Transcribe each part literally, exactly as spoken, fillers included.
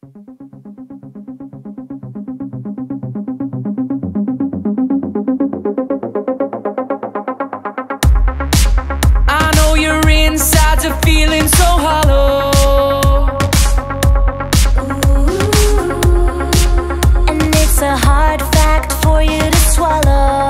I know your insides are feeling so hollow, and it's a hard fact for you to swallow.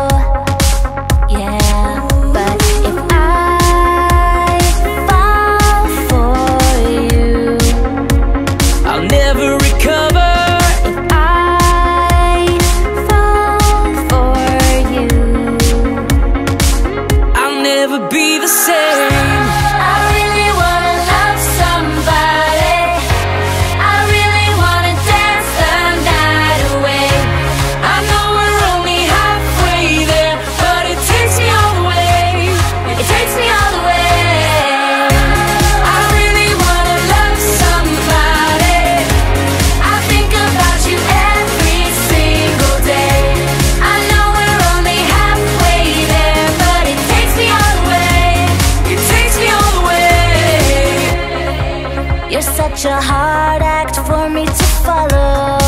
Yeah, but if I fall for you, I'll never recover. if I fall for you, I'll never be the same. I really wanna love somebody. I really wanna dance the night away. I know we're only halfway there, but it takes me all the way. It takes me all the way. I really wanna love somebody. I think about you every single day. I know we're only halfway there, but it takes me all the way. It takes me all the way. You're such a hard act for me to follow.